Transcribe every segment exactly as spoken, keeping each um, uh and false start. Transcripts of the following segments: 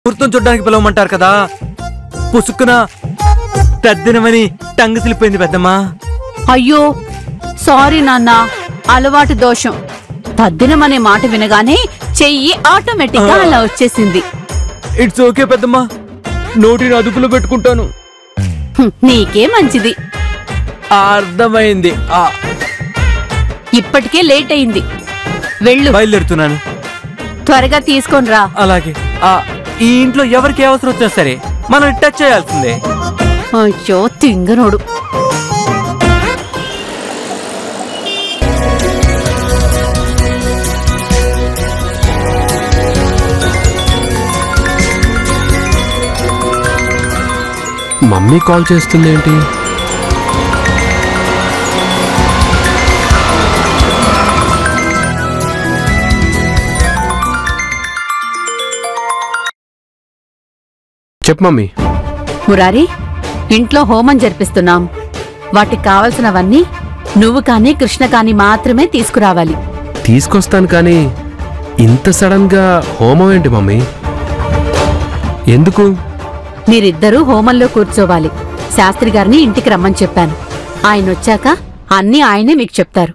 ముహూర్తం చూడడానికి పిలవమంటారు కదా, పుసుక్కున పెద్దనమని టంగ సిలిపోయింది పెద్దమ్మా. అయ్యో సారీ నాన్న, అలవాటు దోషం. తద్దినమనే మాట వినగానే చెయ్యి ఆటోమేటిక్ గా అలా వచ్చేసింది. ఇట్స్ ఓకే పెద్దమ్మా, నోటిని అదుపులో పెట్టుకుంటాను. నీకే మంచిది. అర్థమైంది. ఇప్పటికే లేట్ అయింది, వెళ్ళు. బయలుదేరుతున్నాను. త్వరగా తీసుకొని రా. అలాగే. ఈ ఇంట్లో ఎవరికి అవసరం వచ్చినా సరే మనం టచ్ చేయాల్సిందే. అయ్యో తింగనోడు. మమ్మీ కాల్ చేస్తుంది ఏంటి? చెప్పు మమ్మీ. మురారి, ఇంట్లో హోమం జరిపిస్తున్నాం. వాటికి కావలసినవన్నీ నువ్వు కానీ కృష్ణ కానీ మాత్రమే తీసుకురావాలి. తీసుకొస్తాను, కానీ ఇంత సడన్ గా హోమం ఏంటి మమ్మీ? ఎందుకు? మీరిద్దరూ హోమంలో కూర్చోవాలి. శాస్త్రి గారిని ఇంటికి రమ్మని చెప్పాను. ఆయన వచ్చాక అన్నీ ఆయనే మీకు చెప్తారు.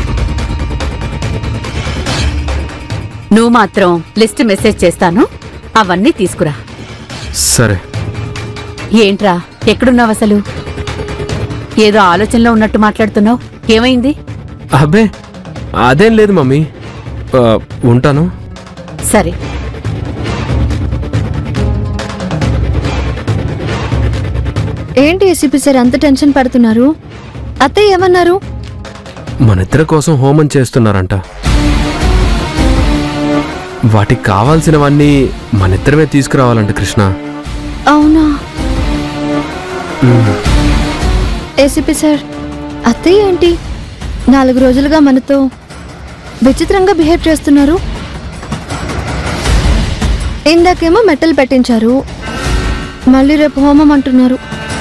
నువ్వు మాత్రం లిస్ట్ మెసేజ్ చేస్తాను, అవన్నీ తీసుకురా. సరే. ఏంట్రా, ఎక్కడున్నావు అసలు? ఏదో ఆలోచనలో ఉన్నట్టు మాట్లాడుతున్నావు, ఏమైంది? అబ్బే అదేం లేదు మమ్మీ, ఉంటాను. సరే. ఏంటి ఏసీపీ సార్ అంత టెన్షన్ పడుతున్నారు? అత్తయ్య ఏమన్నారు? మనిద్దరి కోసం హోమం చేస్తున్నారంట. వాటికి కావాల్సినవన్నీ మనిద్దరమే తీసుకురావాలంట కృష్ణ. అవునా? ఏసీపీ సార్, అత్తయ్య ఏంటి నాలుగు రోజులుగా మనతో విచిత్రంగా బిహేవ్ చేస్తున్నారు? ఇందాకేమో మెట్టలు పెట్టించారు, మళ్ళీ రేపు హోమం అంటున్నారు.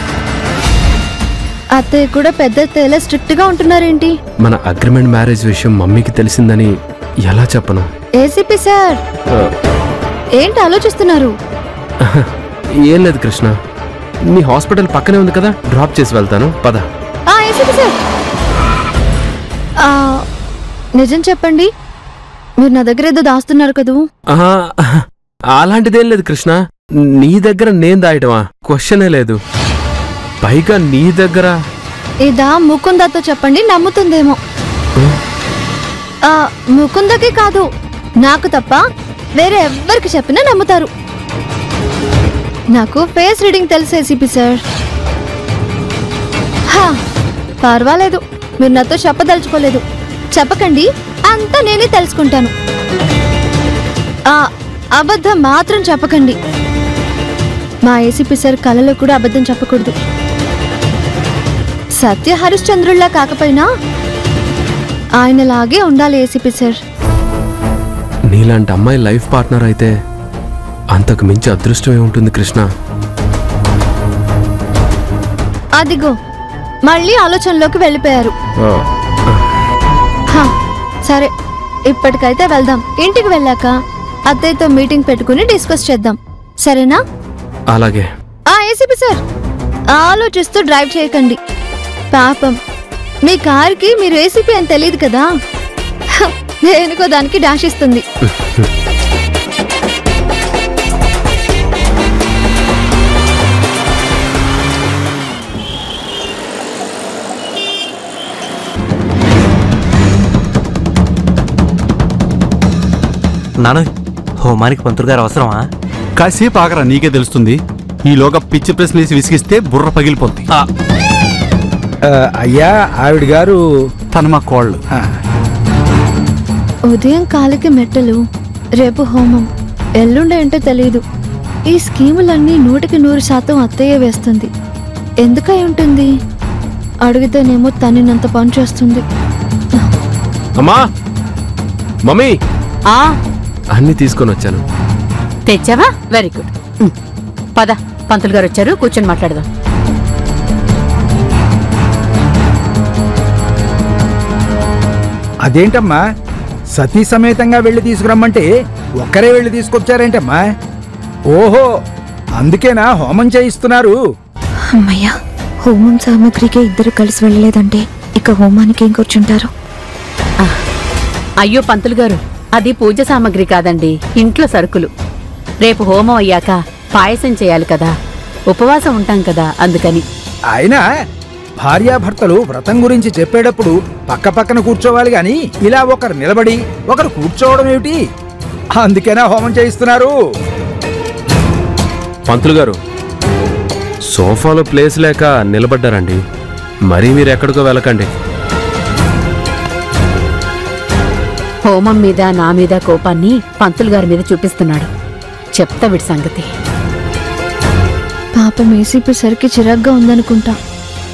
అత్తయ్య కూడా పెద్ద తేలా స్ట్రిక్ట్ గా ఉంటున్నారేంటి? మన అగ్రిమెంట్ మ్యారేజ్ విషయం మమ్మీకి తెలిసిందని ఎలా చెప్పను? ఏసీపీ సార్ ఏంటి ఆలోచిస్తున్నారు? ఏం లేదు కృష్ణ, నీ హాస్పిటల్ పక్కనే ఉంది కదా, డ్రాప్ చేసి వెళ్తాను, పద. ఏసీపీ సార్, నిజం చెప్పండి, మీరు నా దగ్గర ఏదో దాస్తున్నారు కదూ? అలాంటిదేం లేదు కృష్ణ, నీ దగ్గర నేను దాయటమా? క్వశ్చనే లేదు. పైగా నీ దగ్గర ఇదా ముకుందాతో చెప్పండి, నమ్ముతుందేమో. ముకుందకి కాదు, నాకు తప్ప వేరే ఎవ్వరికి చెప్పినా నమ్ముతారు. నాకు ఫేస్ రీడింగ్ తెలుసు ఏసీపీ సార్. పర్వాలేదు, మీరు నాతో చెప్పదలుచుకోలేదు, చెప్పకండి, అంతా నేనే తెలుసుకుంటాను. ఆ అబద్ధం మాత్రం చెప్పకండి. మా ఏసీపీ సార్ కలలో కూడా అబద్ధం చెప్పకూడదు. సత్య హరిశ్చంద్రుల్లా కాకపోయినా ఆయనలాగే ఉండాలి ఏసీపీ సార్. నీలాంటి అమ్మాయి లైఫ్ పార్ట్నర్ అయితే అంతకు మించి అదృష్టమే ఉంటుంది కృష్ణ. అదిగో మళ్ళీ ఆలోచనలోకి వెళ్ళిపోయారు. సరే, ఇప్పటికైతే వెళ్దాం. ఇంటికి వెళ్ళాక అత్తయ్యతో మీటింగ్ పెట్టుకుని డిస్కస్ చేద్దాం, సరేనా? అలాగే. ఆ ఏసీపీ సార్, ఆలోచిస్తూ డ్రైవ్ చేయకండి. పాపం మీ కార్కి మీరు ఏసీపీ అని తెలియదు కదా, దేనికో దానికి డాష్ ఇస్తుంది. నాన్న, హోమానికి పంతులు గారు అవసరమా? కాసేపు ఆగరా, నీకే తెలుస్తుంది. ఈలోగా పిచ్చి ప్రశ్న వేసి విసిగిస్తే బుర్ర పగిలిపోతుంది. అయ్యా, ఆవిడ గారు తన మా కోళ్ళు. ఉదయం కాలికి మెట్టలు, రేపు హోమం, ఎల్లుండే అంటే తెలీదు. ఈ స్కీములన్నీ నూటికి నూరు శాతం అత్తయ్య వేస్తుంది. ఎందుకై ఉంటుంది? అడిగితేనేమో తనినంత పని చేస్తుంది. అమ్మా, మమ్మీ, ఆ అన్ని తీసుకొని వచ్చాను. తెచ్చావా? Very good. పద, పంతులు గారు వచ్చారు, కూర్చొని మాట్లాడదాం. అదేంటమ్మా, సతీ సమేతంగా వెళ్ళి తీసుకురమ్మంటే ఒక్కరే వెళ్ళి తీసుకొచ్చారేంటమ్మా? ఓహో, అందుకేనా హోమం చేయిస్తున్నారు? అమ్మయ్యా, హోమం సామాగ్రికి ఇద్దరు కలిసి వెళ్ళలేదంటే ఇక హోమానికి ఏం కూర్చుంటారు? అయ్యో పంతులు గారు, అది పూజ సామాగ్రి కాదండి, ఇంట్లో సరుకులు. రేపు హోమం అయ్యాక పాయసం చేయాలి కదా, ఉపవాసం ఉంటాం కదా, అందుకని. అయినా భార్యాభర్తలు వ్రతం గురించి చెప్పేటప్పుడు పక్క పక్కన కూర్చోవాలి గాని ఇలా ఒకరు నిలబడి ఒకరు కూర్చోవడం ఏమిటి? అందుకేనా హోమం చేయిస్తున్నారు? పంతులు గారు, సోఫాలో ప్లేస్ లేక నిలబడ్డారండి. మరీ మీరు ఎక్కడికో వెళ్ళకండి. హోమం మీద నా మీద కోపాన్ని పంతులు గారి మీద చూపిస్తున్నాడు. చెప్తా వీడి సంగతి. పాపం ఏసీపీ సరికి చిరాగ్గా ఉందనుకుంటా.